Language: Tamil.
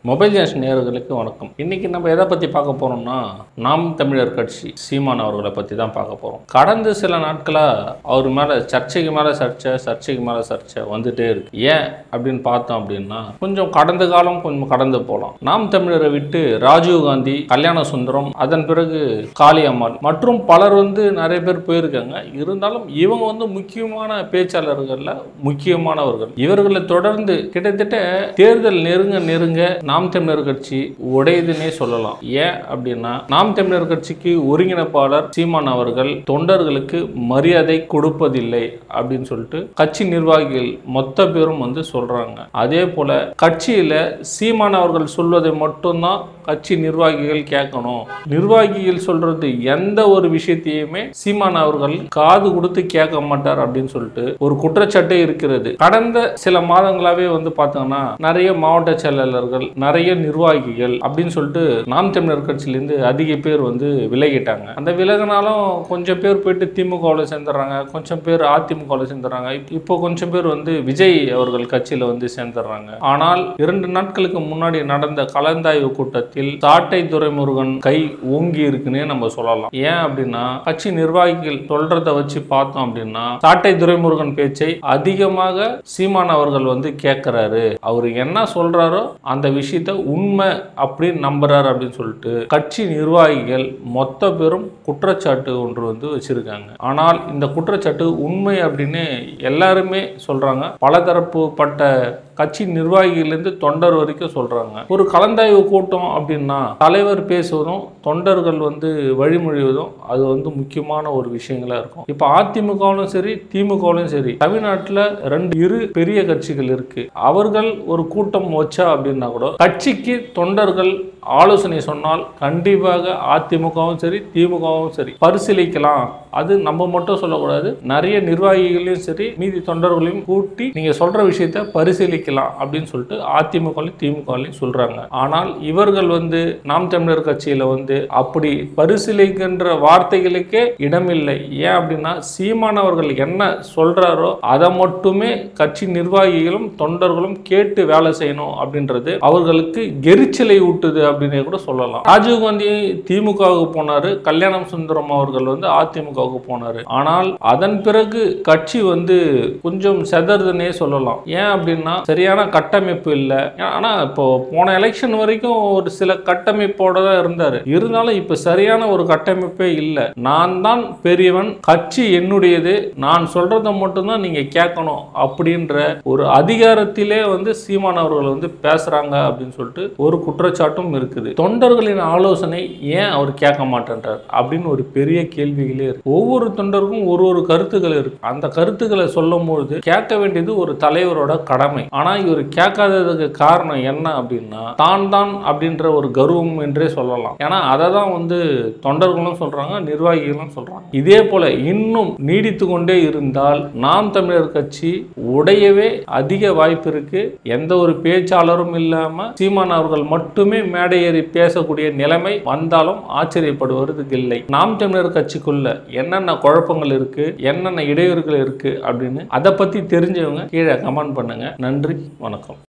மொபைல் ஜங்ஷன் நேயர்களுக்கு வணக்கம். இன்னைக்கு நம்ம எதை பற்றி பார்க்க போகிறோம்னா, நாம் தமிழர் கட்சி சீமான் அவர்களை பற்றி தான் பார்க்க போகிறோம். கடந்த சில நாட்களாக அவர் மேலே சர்ச்சைக்கு மேலே சர்ச்சை வந்துட்டே இருக்கு. ஏன் அப்படின்னு பார்த்தோம் அப்படின்னா, கொஞ்சம் கடந்த காலம் கொஞ்சம் கடந்து போகலாம். நாம் தமிழரை விட்டு ராஜீவ்காந்தி, கல்யாண சுந்தரம், அதன் பிறகு காளியம்மாள் மற்றும் பலர் நிறைய பேர் போயிருக்காங்க. இருந்தாலும் இவங்க முக்கியமான பேச்சாளர்கள்ல முக்கியமானவர்கள். இவர்களை தொடர்ந்து கிட்டத்தட்ட தேர்தல் நெருங்க நாம் தமிழர் கட்சி உடையதுன்னே சொல்லலாம். ஏன் அப்படின்னா, நாம் தமிழர் கட்சிக்கு ஒருங்கிணைப்பாளர் சீமான் அவர்கள் தொண்டர்களுக்கு மரியாதை கொடுப்பதில்லை அப்படின்னு சொல்லிட்டு கட்சி நிர்வாகிகள் மொத்த பேரும் சொல்றாங்க. அதே போல கட்சியில சீமான் அவர்கள் சொல்வதை மட்டும்தான் கட்சி நிர்வாகிகள் கேட்கணும். நிர்வாகிகள் சொல்றது எந்த ஒரு விஷயத்தையுமே சீமான் அவர்கள் காது கொடுத்து கேட்க மாட்டார் அப்படின்னு சொல்லிட்டு ஒரு குற்றச்சாட்டே இருக்கிறது. கடந்த சில மாதங்களாவே பார்த்தோம்னா நிறைய மாவட்ட செயலாளர்கள், நிறைய நிர்வாகிகள் அப்படின்னு சொல்லிட்டு நாம் தமிழர் கட்சியிலிருந்து அதிக பேர் விலகிட்டாங்க. அந்த விலகினாலும் கொஞ்சம் பேர் போயிட்டு திமுகவில் சேர்ந்துடுறாங்க, கொஞ்சம் பேர் அதிமுகவில் சேர்ந்துடுறாங்க. இப்போ கொஞ்சம் பேர் விஜய் அவர்கள் கட்சியில சேர்ந்துடுறாங்க. ஆனால் 2 நாட்களுக்கு முன்னாடி நடந்த கலந்தாய்வு கூட்டத்தில் சாட்டை துரைமுருகன் கை ஓங்கி இருக்குன்னே நம்ம சொல்லலாம். ஏன் அப்படின்னா, கட்சி நிர்வாகிகள் சொல்றதை வச்சு பார்த்தோம் அப்படின்னா, சாட்டை துரைமுருகன் பேச்சை அதிகமாக சீமான் அவர்கள் கேட்கிறாரு. அவர் என்ன சொல்றாரோ அந்த விஷயத்த உண்மை அப்படின்னு நம்புறாரு அப்படின்னு சொல்லிட்டு கட்சி நிர்வாகிகள் மொத்த பேரும் குற்றச்சாட்டு ஒன்று வச்சிருக்காங்க. ஆனால் இந்த குற்றச்சாட்டு உண்மை அப்படின்னு எல்லாருமே சொல்றாங்க. பலதரப்புப்பட்ட கட்சி நிர்வாகிகளிலிருந்து தொண்டர் வரைக்கும் சொல்றாங்க. ஒரு கலந்தாய்வு கூட்டம் அப்படின்னா தலைவர் பேசுவதும் தொண்டர்கள் வழிமொழிவதும் அது முக்கியமான ஒரு விஷயங்களா இருக்கும். இப்ப அதிமுகவும் சரி திமுகவும் சரி, தமிழ்நாட்டில் 2 பெரிய கட்சிகள் இருக்கு. அவர்கள் ஒரு கூட்டம் வச்சா அப்படின்னா கூட கட்சிக்கு தொண்டர்கள் ஆலோசனை சொன்னால் கண்டிப்பாக அதிமுகவும் சரி திமுகவும் சரி பரிசீலிக்கலாம். அது நம்ம மட்டும் சொல்லக்கூடாது, நிறைய நிர்வாகிகளையும் சரி மீதி தொண்டர்களையும் கூட்டி நீங்க சொல்ற விஷயத்த பரிசீலிக்கலாம் அப்படின்னு சொல்லிட்டு அதிமுகலையும் திமுகலையும் சொல்றாங்க. ஆனால் இவர்கள் நாம் தமிழர் கட்சியில அப்படி பரிசீலிக்கின்ற வார்த்தைகளுக்கே இடமில்லை. ஏன் அப்படின்னா, சீமானவர்கள் என்ன சொல்றாரோ அதை மட்டுமே கட்சி நிர்வாகிகளும் தொண்டர்களும் கேட்டு வேலை செய்யணும் அப்படின்றது அவர்களுக்கு எரிச்சலை ஊட்டுது அப்படின்னு கூட சொல்லலாம். ராஜீவ்காந்தி திமுகவுக்கு போனாரு, கல்யாண சுந்தரம் அவர்கள் அதிமுகவுக்கு போனாரு. ஆனால் அதன் பிறகு கட்சி கொஞ்சம் செதறுதுன்னே சொல்லலாம். ஏன் அப்படின்னா, சரியான கட்டமைப்பு இல்லை. ஆனா இப்போ போன எலெக்ஷன் வரைக்கும் ஒரு சில கட்டமைப்போட தான் இருந்தாரு. இருந்தாலும் இப்ப சரியான ஒரு கட்டமைப்பே இல்லை. நான் தான் பெரியவன், கட்சி என்னுடையது, நான் சொல்றதை மட்டும்தான் நீங்க கேட்கணும் அப்படின்ற ஒரு அதிகாரத்திலே சீமான் அவர்கள் பேசுறாங்க அப்படின்னு சொல்லிட்டு ஒரு குற்றச்சாட்டும் இருக்குது. தொண்டர்களின் ஆலோசனை ஏன் அவர் கேட்க மாட்டேன்றார் அப்படின்னு ஒரு பெரிய கேள்விகளே இருக்கு. ஒவ்வொரு தொண்டருக்கும் ஒரு கருத்துக்கள் இருக்கு. அந்த கருத்துக்களை சொல்லும் பொழுது கேட்க வேண்டியது ஒரு தலைவரோட கடமை. ஆனா இவர் கேட்காததுக்கு காரணம் என்ன அப்படின்னா, தான் அப்படின்ற ஒரு கர்வம் என்றே சொல்லலாம். ஏன்னா அதை தான் தொண்டர்களும் சொல்றாங்க, நிர்வாகிகளும் சொல்றாங்க. இதே போல இன்னும் நீடித்து கொண்டே இருந்தால் நாம் தமிழர் கட்சி உடையவே அதிக வாய்ப்பு இருக்கு. எந்த ஒரு பேச்சாளரும் இல்லாம சீமான் அவர்கள் மட்டுமே மேடை ஏறி பேசக்கூடிய நிலைமை வந்தாலும் ஆச்சரியப்படுவதற்கு இல்லை. நாம் தமிழர் கட்சிக்குள்ள என்னென்ன குழப்பங்கள் இருக்கு, என்னென்ன இடையூறுகள் இருக்கு அப்படின்னு அதை பத்தி தெரிஞ்சவங்க கீழே கமெண்ட் பண்ணுங்க. நன்றி, வணக்கம்.